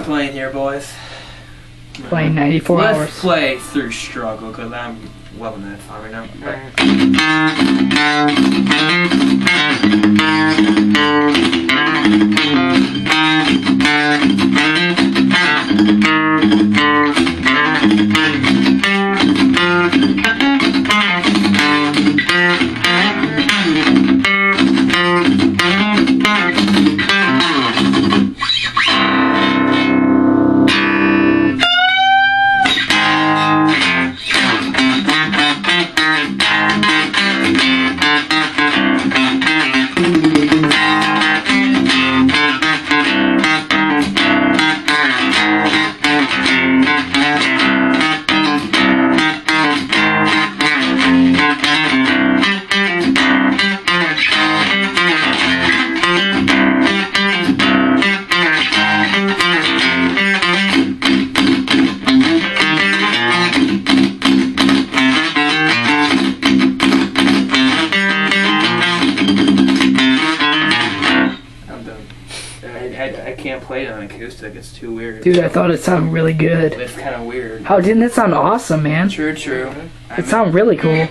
playing here, boys. Playing 94 hours. Let's play through struggle, because I'm loving that song right now. I can't play it on acoustic, it's too weird. Dude, I thought it sounded really good. It's kind of weird. How didn't it sound awesome, man? True. It sounded really cool.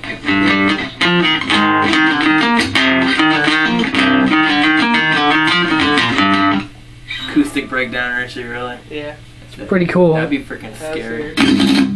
Acoustic breakdown, actually, really. Yeah. Pretty cool. That'd be freaking scary.